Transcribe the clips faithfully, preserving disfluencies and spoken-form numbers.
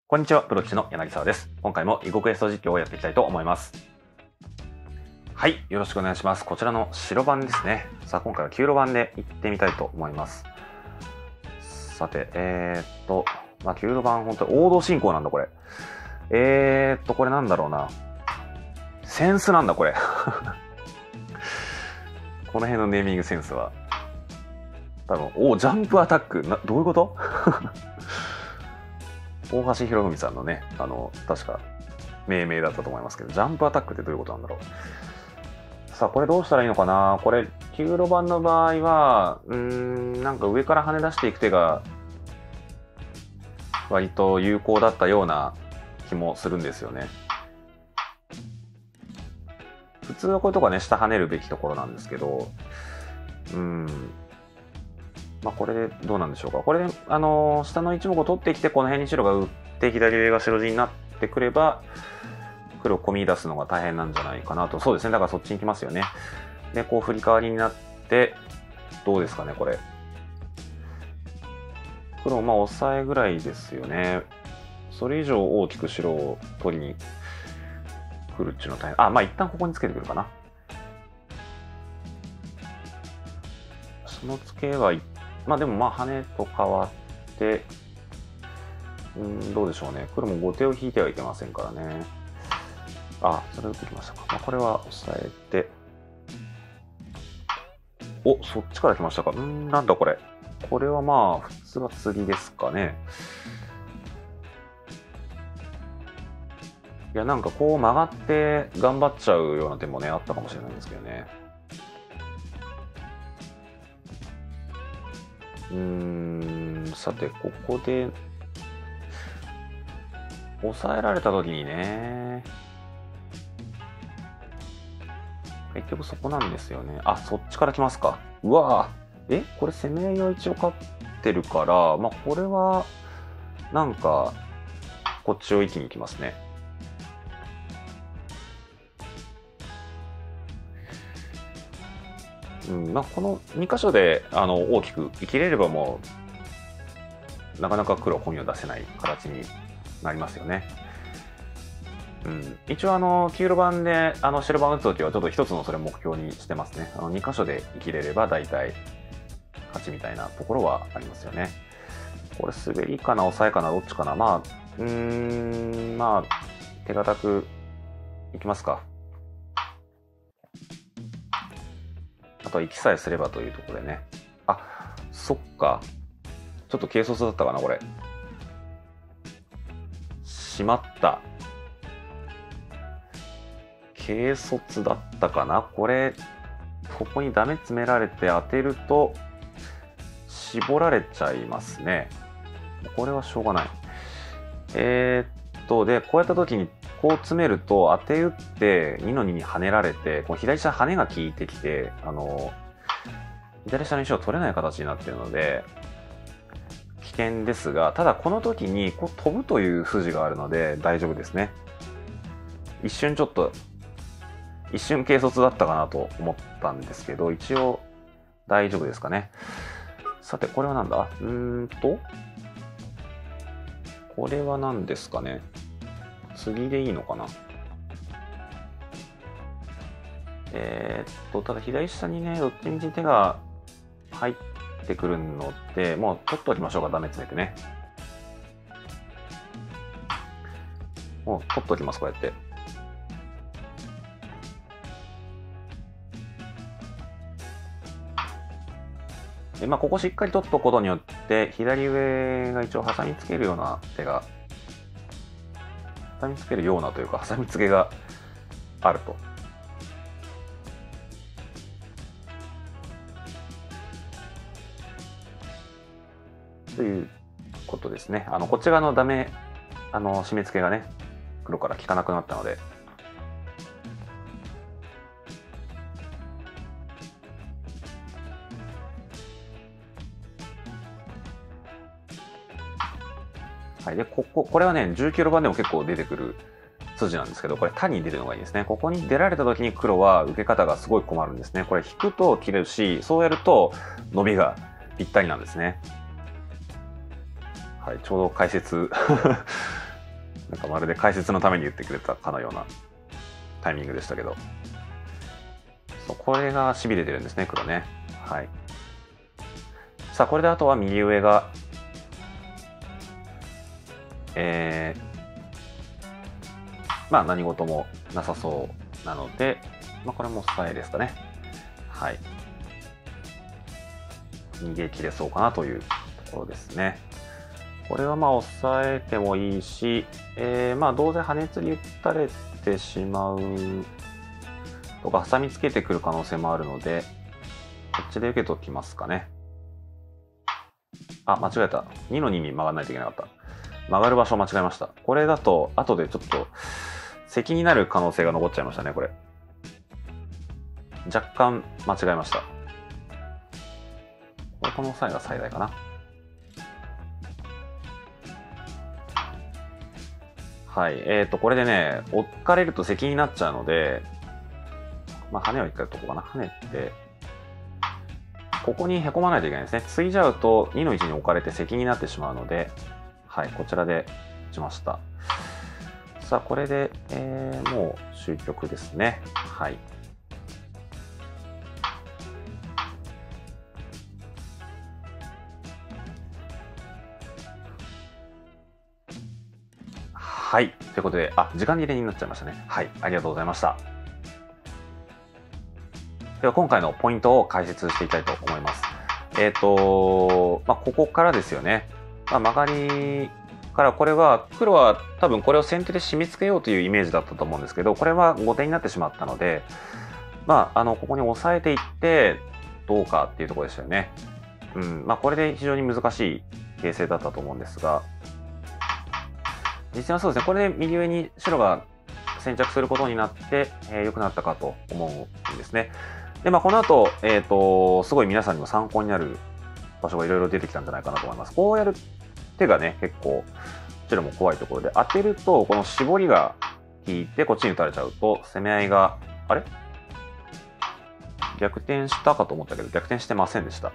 こんにちは、プロ棋士の柳沢です。今回も囲碁クエスト実況をやっていきたいと思います。はい、よろしくお願いします。こちらの白番ですね。さあ、今回はきゅう路盤で行ってみたいと思います。さて、えー、っと、まあ、きゅう路盤、本当に王道進行なんだ、これ。えーっと、これなんだろうな。センスなんだ、これ。この辺のネーミングセンスは。多分、お、ジャンプアタック。な、どういうこと大橋博文さんのね、あの、確か、命名だったと思いますけど、ジャンプアタックってどういうことなんだろう。さあ、これどうしたらいいのかな。これ、きゅう路盤の場合は、うーん、なんか上から跳ね出していく手が、割と有効だったような気もするんですよね。普通はこういうとこはね、下跳ねるべきところなんですけど、うーん、まあ、これでどうなんでしょうか。これで、あのー、下の一目を取ってきて、この辺に白が打って、左上が白地になってくれば、黒を込み出すのが大変なんじゃないかなと。そうですね。だからそっちに行きますよね。で、こう振り替わりになって、どうですかね、これ。黒、まあ、抑えぐらいですよね。それ以上大きく白を取りに来るっていうのは大変。あ、まあ、一旦ここにつけてくるかな。そのツケは、まあでもまあ羽と変わって、うん、どうでしょうね。黒も後手を引いてはいけませんからね。あ、それ打ってきましたか。まあ、これは押さえて。お、そっちから来ましたか。うん、なんだこれ。これはまあ、普通は釣りですかね。いや、なんかこう曲がって頑張っちゃうような手もね、あったかもしれないんですけどね。うーん、さて、ここで、抑えられた時にね、結局そこなんですよね。あ、そっちから来ますか。うわぁ。え、これ攻め合いは一応勝ってるから、まあこれは、なんか、こっちを一気に行きますね。うん、まあこのに箇所であの大きく生きれればもう、なかなか黒コミを出せない形になりますよね。うん、一応あのきゅう路盤であの白番打つときはちょっと一つのそれ目標にしてますね。あのに箇所で生きれれば大体勝ちみたいなところはありますよね。これ滑りかな抑えかなどっちかな。まあうーんまあ手堅くいきますか。あとは行きさえすればというところでね。あ、そっか。ちょっと軽率だったかなこれ。しまった。軽率だったかなこれ、ここにダメ詰められて当てると、絞られちゃいますね。これはしょうがない。えー、っと、で、こうやった時に、こう詰めると当て打ってにのにに跳ねられて、この左下跳ねが効いてきて、あの、左下の石を取れない形になっているので、危険ですが、ただこの時にこう飛ぶという筋があるので大丈夫ですね。一瞬ちょっと一瞬軽率だったかなと思ったんですけど、一応大丈夫ですかね。さて、これはなんだうーんと、これは何ですかね。次でいいのかな。えー、っと、ただ左下にね、どっちみち手が入ってくるので、もう取っておきましょうか、ダメ詰めてね。もう取っておきます、こうやって。でまあ、ここしっかり取っとくことによって左上が一応挟みつけるような手が挟みつけるようなというか挟みつけがあると。ということですね。あのこっち側のダメあの締め付けがね黒から効かなくなったので。はい、でこここれはねじゅうきゅう路盤でも結構出てくる筋なんですけど、これ他に出るのがいいですね。ここに出られた時に黒は受け方がすごい困るんですね。これ引くと切れるし、そうやると伸びがぴったりなんですね。はい、ちょうど解説なんかまるで解説のために言ってくれたかのようなタイミングでしたけど、そうこれがしびれてるんですね、黒ね。はい。さあこれであとは右上がえー、まあ何事もなさそうなので、まあ、これも抑えですかね。はい。逃げ切れそうかなというところですね。これはまあ抑えてもいいし、えー、まあどうせ跳ね釣り打たれてしまうとか挟みつけてくる可能性もあるので、こっちで受けときますかね。あ、間違えた。にのにに曲がらないといけなかった。曲がる場所を間違えました。これだと後でちょっと敵になる可能性が残っちゃいましたね、これ。若干間違えました。この際が最大かな。はい。えっと、これでね、追っかれると敵になっちゃうので、まあ、跳ねを一回やっとこうかな。跳ねって、ここにへこまないといけないですね。ついじゃうとにの位置に置かれて敵になってしまうので、はい、こちらで打ちました。さあ、これで、えー、もう終局ですね。はい。はい。ということで、あ、時間切れになっちゃいましたね。はい。ありがとうございました。では、今回のポイントを解説していきたいと思います。えっと、まあ、ここからですよね。まあ、曲がりからこれは、黒は多分これを先手で締め付けようというイメージだったと思うんですけど、これは後手になってしまったので、まあ、あの、ここに押さえていって、どうかっていうところでしたよね。うん。まあ、これで非常に難しい形勢だったと思うんですが、実際はそうですね、これで右上に白が先着することになって、えー、良くなったかと思うんですね。で、まあ、この後、えっと、すごい皆さんにも参考になる場所がいろいろ出てきたんじゃないかなと思います。こうやる手がね、結構、白も怖いところで、当てると、この絞りが効いて、こっちに打たれちゃうと、攻め合いが、あれ逆転したかと思ったけど、逆転してませんでした。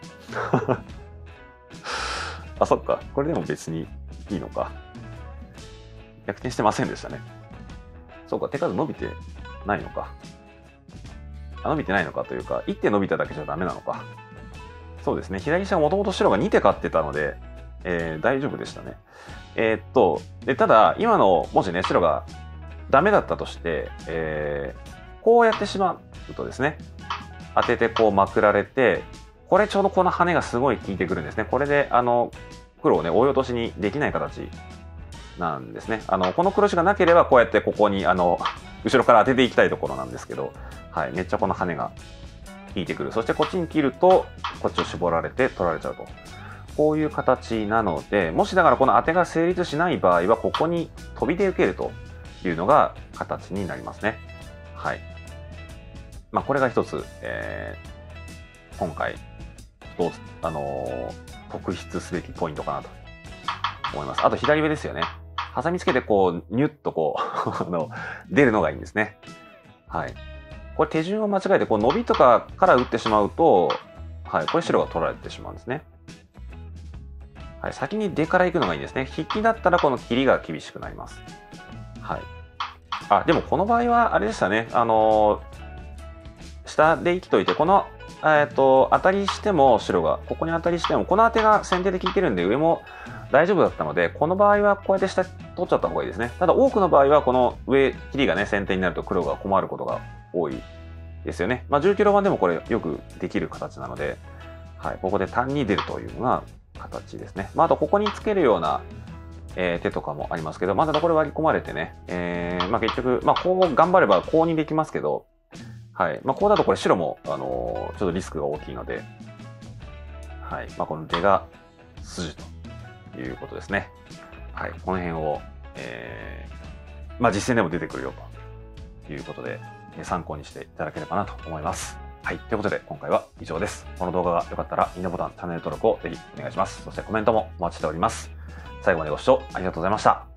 あ、そっか。これでも別にいいのか。逆転してませんでしたね。そうか、手数伸びてないのか。あ、伸びてないのかというか、いって伸びただけじゃダメなのか。そうですね。左下はもともと白がに手勝ってたので、えー、大丈夫でしたね。えー、っと、で、ただ、今の、もしね、白がダメだったとして、えー、こうやってしまうとですね、当ててこうまくられて、これちょうどこの羽がすごい効いてくるんですね。これで、あの、黒をね、追い落としにできない形なんですね。あの、この黒石がなければ、こうやってここに、あの、後ろから当てていきたいところなんですけど、はい、めっちゃこの羽が効いてくる。そしてこっちに切ると、こっちを絞られて取られちゃうと。こういう形なので、もしだからこの当てが成立しない場合は、ここに飛びで受けるというのが形になりますね。はい。まあ、これが一つ、えー、今回、どう、あのー、特筆すべきポイントかなと思います。あと左上ですよね。挟みつけてこう、ニュッとこうあの、出るのがいいんですね。はい。これ手順を間違えて、こう伸びとかから打ってしまうと、はい、これ白が取られてしまうんですね。はい、先に出から行くのがいいんですね。引きだったらこの切りが厳しくなります。はい。あ、でもこの場合はあれでしたね。あのー、下で生きといて、この、えっと、当たりしても白が、ここに当たりしても、この当てが先手で効いてるんで上も大丈夫だったので、この場合はこうやって下取っちゃった方がいいですね。ただ多くの場合はこの上、切りがね、先手になると黒が困ることが多いですよね。まあじゅうキロ版でもこれよくできる形なので、はい、ここで単に出るというのが形ですね。まあ、あとここにつけるような、えー、手とかもありますけど、まだこれ割り込まれてね、えー、まあ結局、まあこう頑張ればこうにできますけど、はい。まあこうだとこれ白も、あのー、ちょっとリスクが大きいので、はい。まあこの出が筋ということですね。はい。この辺を、えー、まあ実戦でも出てくるよということで、参考にしていただければなと思います。はい。ということで、今回は以上です。この動画が良かったら、いいねボタン、チャンネル登録をぜひお願いします。そしてコメントもお待ちしております。最後までご視聴ありがとうございました。